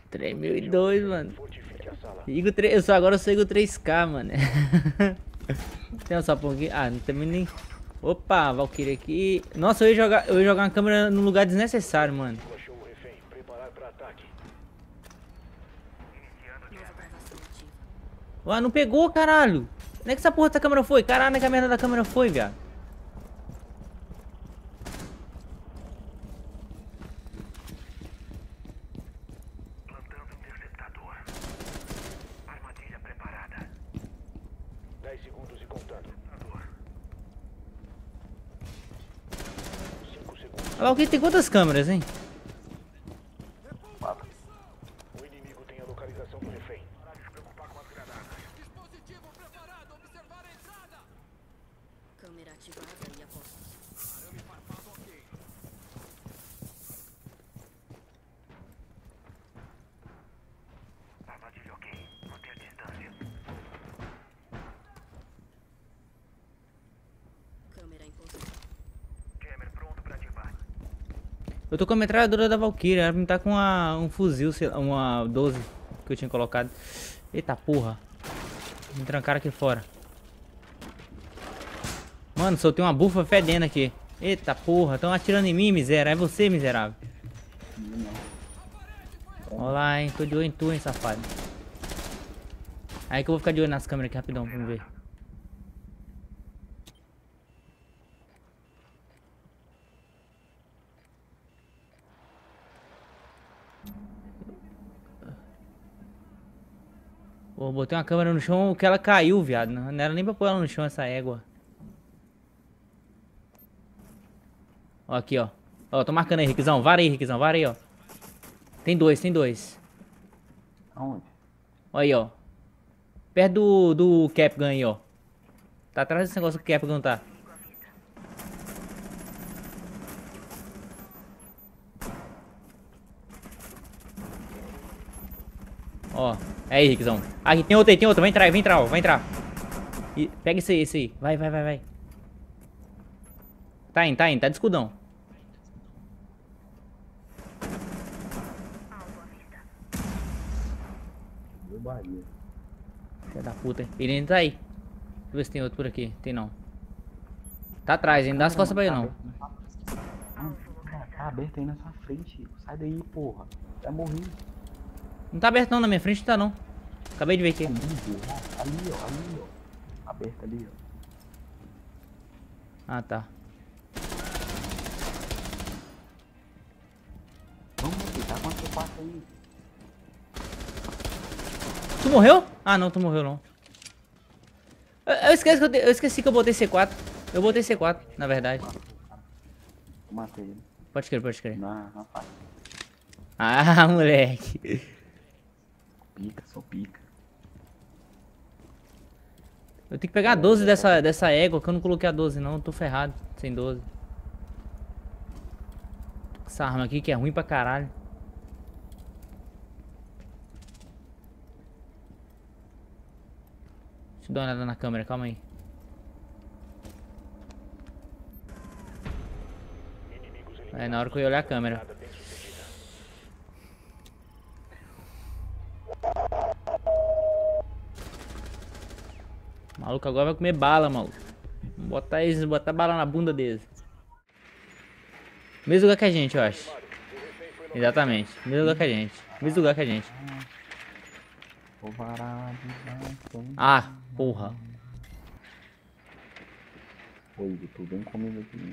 3002, mano. Agora eu sou Igor 3K, mano. Tem um sapão aqui? Ah, não tem nem... Opa, Valkyrie aqui. Nossa, eu ia jogar uma câmera num lugar desnecessário, mano. Ué, não pegou, caralho. Onde é que essa porra dessa câmera foi? Caralho, onde é que a merda da câmera foi, viado? Plantando interceptador. Armadilha preparada. 10 segundos e contando. 5 segundos. A Valkyrie tem quantas câmeras, hein? O inimigo tem a localização do refém. Para de se preocupar com as granadas. Dispositivo preparado, observar a entrada. Câmera ativada e aposta. Arame farpado ok. Armadilha ok. Manter distância. Câmera em posição. Jammer pronto para ativar. Eu tô com a metralhadora da Valkyrie. Ela me tá com um fuzil, sei lá, uma 12 que eu tinha colocado. Eita porra. Me trancaram aqui fora. Mano, soltei uma bufa fedendo aqui. Eita porra, tão atirando em mim, miséria. É você, miserável. Olha lá, hein. Tô de olho em tu, hein, safado. Aí que eu vou ficar de olho nas câmeras aqui rapidão pra me ver. Pô, botei uma câmera no chão que ela caiu, viado. Não era nem pra pôr ela no chão, essa égua. Ó, aqui, ó. Ó, tô marcando aí, Riquizão. Vara aí, Riquizão. Vara aí, ó. Tem dois, tem dois. Aonde? Ó aí, ó. Perto do Capgun aí, ó. Tá atrás desse negócio que o Capgun tá. Ó. É aí, Riquizão. Aqui, tem outro aí, tem outro. Vai entrar, ó. Vai entrar. Pega esse aí, esse aí. Vai, vai, vai, vai. Tá indo, tá indo. Tá de escudão. Meu Bahia. Filha da puta. Ele ainda tá aí. Deixa eu ver se tem outro por aqui. Tem não. Tá atrás, ainda dá as costas pra ele não. Tá aberto aí na sua frente. Sai daí, porra. Vai morrer. Não tá aberto não, na minha frente não tá não. Acabei de ver aqui. Ali, ó. Ali, ó. Aberto ali, ó. Ah, tá. Vamos, filho. Tá quanto você passa aí? Tu morreu? Ah, não, tu morreu não. Eu esqueci que eu botei C4. Eu botei C4, na verdade. Eu matei ele. Pode crer, pode crer. Na faca. Ah, moleque. Pica, sou pica. Eu tenho que pegar a 12 dessa égua, que eu não coloquei a 12 não. Eu tô ferrado, sem 12. Essa arma aqui que é ruim pra caralho. Deixa eu dar uma olhada na câmera, calma aí. É na hora que eu ia olhar a câmera. O maluco agora vai comer bala, maluco. Botar bala na bunda deles. Mesmo lugar que a gente, eu acho. Exatamente. Mesmo lugar que a gente. Mesmo lugar que a gente. Vou varar de baixo. Ah, porra. Oi, tu vem comigo aqui.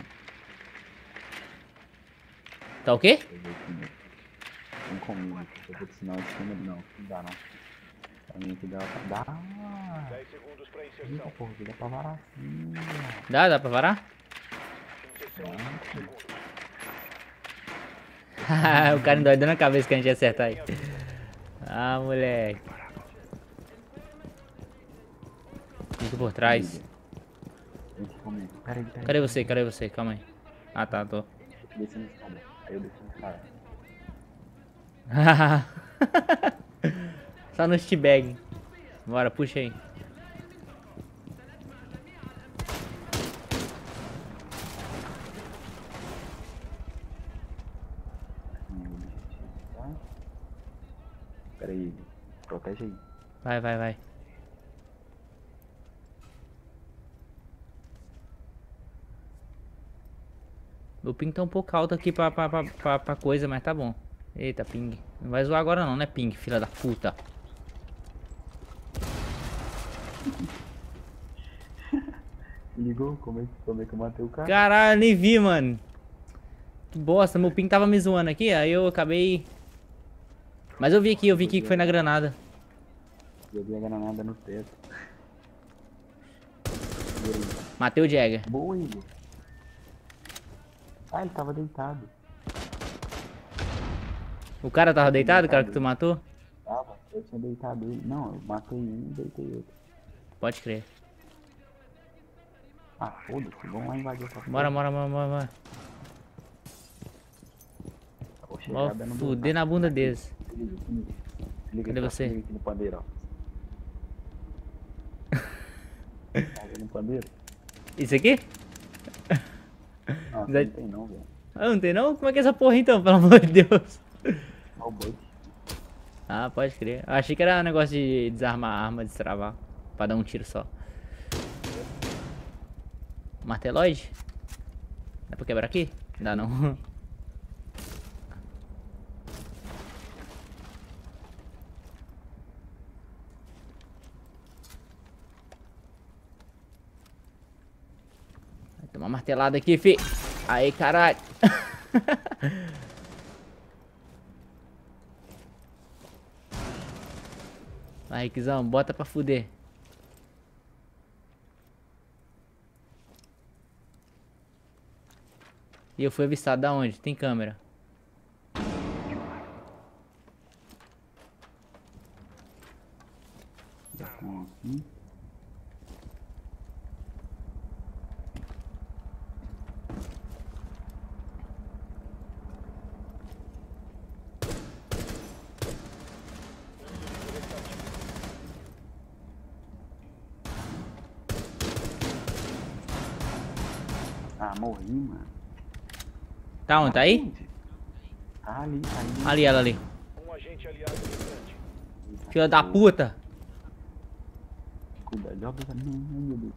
Tá o quê? Vem comigo. Eu vou te ensinar o esquema. Não dá não. Pra mim que dá pra dar. 10 segundos para Eita, inserção. porra, que dá pra varar assim. Dá pra varar? 65 segundos. O cara endoidando a cabeça que a gente ia acertar aí. Ah, moleque. Fica por trás. Vem aqui comigo. Peraí. Cadê você? Cadê você? Calma aí. Ah, tá, tô. Descendo a escada. Aí eu desço no cara. Só no steabag. Bora, puxa aí. Meu objetivo, tá? Protege aí. Vai, vai, vai. Meu ping tá um pouco alto aqui pra coisa, mas tá bom. Eita, ping. Não vai zoar agora não, né, ping, filha da puta. Ligou? Como é que eu matei o cara? Caralho, nem vi, mano. Que bosta, meu ping tava me zoando aqui, aí eu acabei... Mas eu vi aqui que foi na granada. Joguei a granada no teto. Matei o Jagger. Boa, Igor. Ah, ele tava deitado. O cara tava deitado, o cara que tu matou? Tava, eu tinha deitado ele. Não, eu matei um e deitei outro. Pode crer. Ah, foda-se, vamos lá invadir essa Bora. Vou chegar Vou dando fuder na bunda deles. Se liga Cadê aqui, ó, você? se liga aqui no pandeiro, ó. Tá vendo o pandeiro? Isso aqui? Não, Zé- não tem não, velho. Ah, não tem não? Como é que é essa porra então, pelo amor de Deus? Olha o bug. Ah, pode crer. Eu achei que era um negócio de desarmar a arma, destravar. Pra dar um tiro só. Marteloide? Dá pra quebrar aqui? Dá não. Vai tomar uma martelada aqui, fi. Aí, caralho. Vai, Rickzão, bota pra fuder. E eu fui avistado da onde? Tem câmera. Aqui. Ah, morri, mano. Tá onde? Tá aí? Tá ali, tá ali. Ali, ela ali. Um agente aliado distante. Filha da puta. Cuidado, joga essa menina, meu Deus.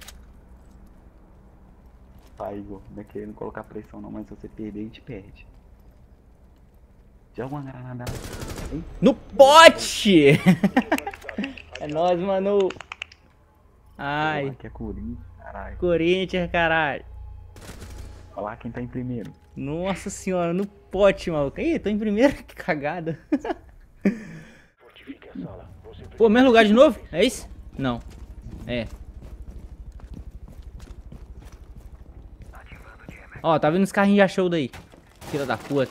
Vai, Igor, não é querendo colocar pressão não, mas se você perder, a gente perde. Joga uma granada. Ei, No pote! É nóis, mano. Ai, aqui é Corinthians, caralho. Corinthians, caralho. Olha lá quem tá em primeiro. Nossa senhora, no pote, maluco. Ih, tô em primeiro, que cagada. Fortifique a sala. Você precisa Pô, mesmo lugar de novo? É isso? Não. É. Ó, tá vendo os carrinhos de achou daí. Filha da puta.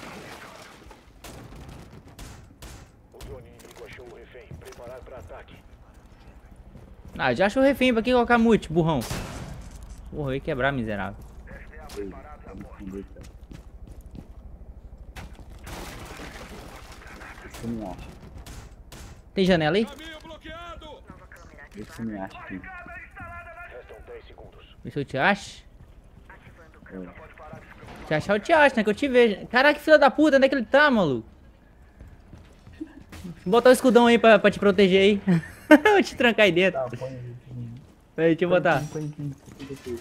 O drone inimigo achou o refém. Preparado para ataque. Ah, já achou refém, pra que colocar mute, burrão? Porra, eu ia quebrar, miserável. Ei, tá me escondendo, cara. Você me acha? Tem janela aí? Caminho bloqueado! Vê se você me acha aqui. Restam 10 segundos. Vê se eu te acho. É. Te achar eu te acho, né? Que eu te vejo. Caraca, filha da puta, onde é que ele tá, maluco? Vou botar o escudão aí pra te proteger aí. Vou te trancar aí dentro. Tá, põe aí. Peraí, deixa eu botar. Põe aqui.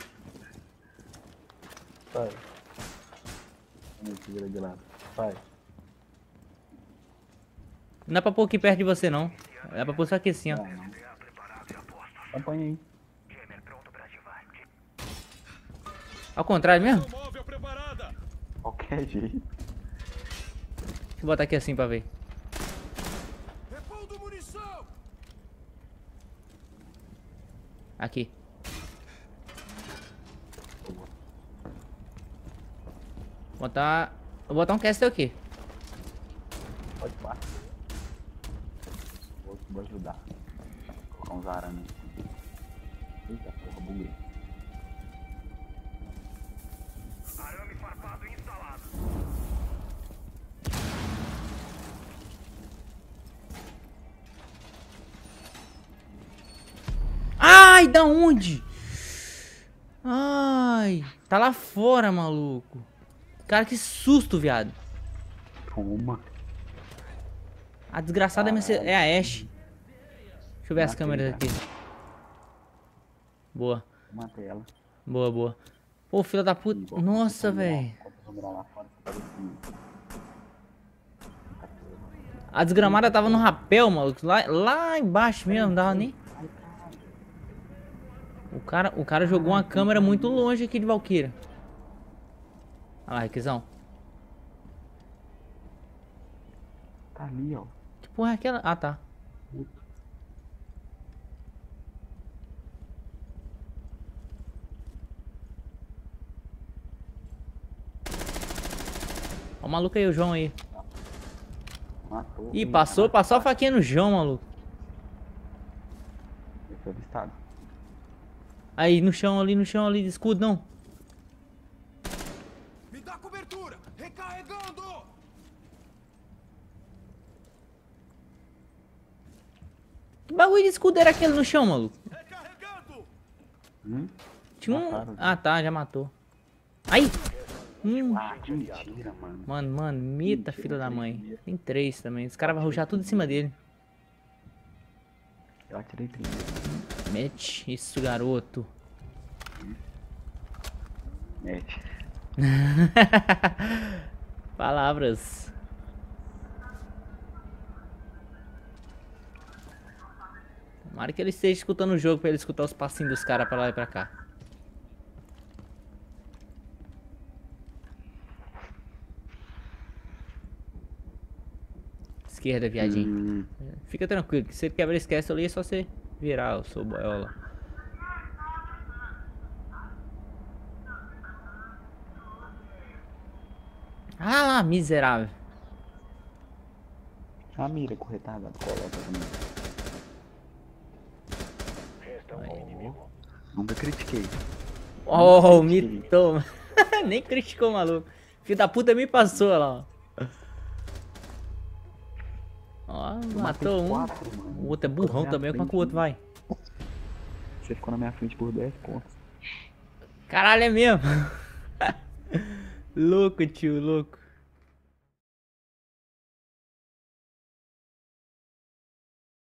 Vai. Vamos segura de lado. Vai. Não dá pra pôr aqui perto de você, não. Dá pra pôr só aqui assim, ó. Não, não. Então põe aí. Ao contrário mesmo? Móvel preparada! Qualquer jeito. Deixa eu botar aqui assim pra ver. Repondo munição! Aqui. Vou botar um castle aqui. Pode pá. Vou ajudar. Vou colocar uns arames aqui. Eita, porra, buguei. Arame farpado instalado. Ai, da onde? Ai, tá lá fora, maluco. Cara, que susto, viado. Toma. A desgraçada é a Ashe. Deixa eu ver as Matei, câmeras tá? aqui. Boa. Matei ela. Boa, boa. Pô, filho da puta. Nossa, velho. Vou mirar lá fora, tá assim. A desgramada tava no rapel, maluco. Lá embaixo mesmo, não dava nem. O cara jogou uma câmera muito longe aqui de Valkyria. Olha lá, Requisão. Tá ali, ó. Que porra é aquela? Ah, tá. Ó o maluco aí, o João aí. Matou. Ih, passou a faquinha no João, maluco. Ele foi avistado. Aí, no chão ali, de escudo, não. Me dá cobertura! Recarregando! Que bagulho de escudo era aquele no chão, maluco? Recarregando! Tinha um... Mataram. Ah, tá, já matou. Aí! Ah, que mentira, mano. Mano, mita, filho da mãe. Tem 3 também. Os caras vão rushar tudo em cima dele. Eu atirei primeiro. Mete isso, garoto. Mete. Palavras. Tomara que ele esteja escutando o jogo pra ele escutar os passinhos dos caras pra lá e pra cá. Esquerda, viadinho. Fica tranquilo, que se ele quebra esse castle ali é só você virar o seu boiola. Ah lá, miserável. A mira corretada, coloca também. Resta um inimigo. Nunca critiquei. Oh, mitou. Nem criticou o maluco. Filho da puta me passou lá, ó. Ó, matou um. Quatro, mano. O outro é burrão também. Como é que o outro vai? Você ficou na minha frente por 10 pontos. Caralho, é mesmo. Louco, tio, louco.